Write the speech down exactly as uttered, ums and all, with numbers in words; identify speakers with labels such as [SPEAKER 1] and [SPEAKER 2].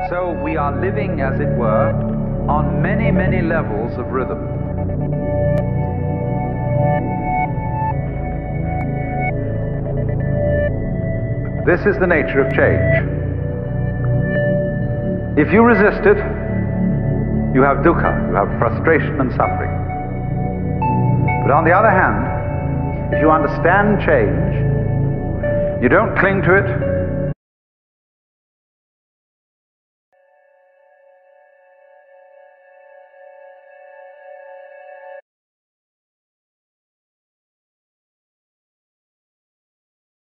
[SPEAKER 1] So we are living, as it were, on many, many levels of rhythm. This is the nature of change. If you resist it, you have dukkha, you have frustration and suffering. But on the other hand, if you understand change, you don't cling to it,